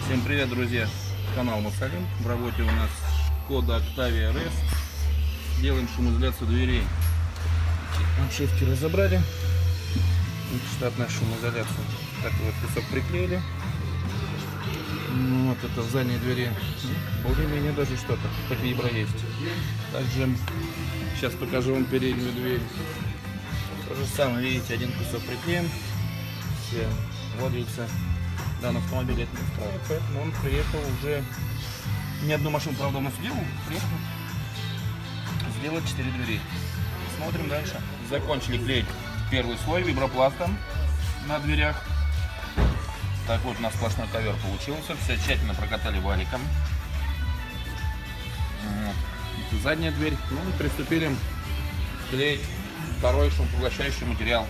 Всем привет, друзья! Канал Моссалин. В работе у нас Skoda Octavia RS. Делаем шумоизоляцию дверей. Обшивки разобрали. Штатная шумоизоляция. Так вот кусок приклеили. Вот это в задней двери. Более-менее даже что-то. Хоть вибра есть. Также сейчас покажу вам переднюю дверь. То же самое, видите, один кусок приклеен. Все владельцы данного автомобиля это не устраивает, поэтому он приехал уже, не одну машину, правда, у нас сделал, приехал сделать 4 двери. Смотрим дальше. Закончили клеить первый слой вибропластом на дверях. Так вот у нас сплошной ковер получился, все тщательно прокатали валиком. Вот. Задняя дверь. Ну и приступили клеить второй шумопоглощающий материал.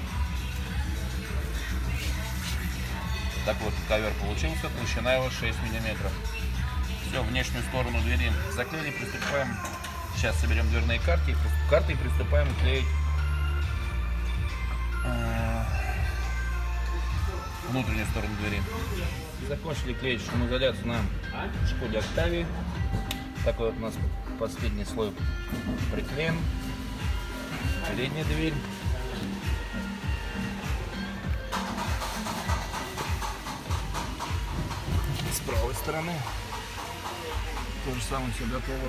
Так вот, ковер получился, толщина его 6 мм. Все, внешнюю сторону двери заклеили, приступаем. Сейчас соберем дверные карты и приступаем клеить внутреннюю сторону двери. Закончили клеить шумоизоляцию на Skoda Octavia. Такой вот у нас последний слой приклеен. Передняя дверь. С правой стороны то же самое, все готово.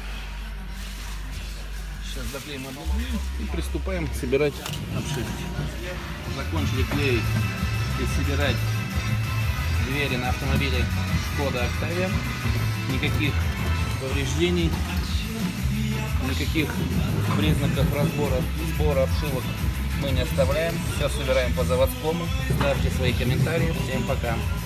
Сейчас заклеим одну дверь и приступаем собирать обшивки. Закончили клеить и собирать двери на автомобиле Skoda Octavia. Никаких повреждений, никаких признаков сбора обшивок мы не оставляем. Все собираем по заводскому. Ставьте свои комментарии. Всем пока.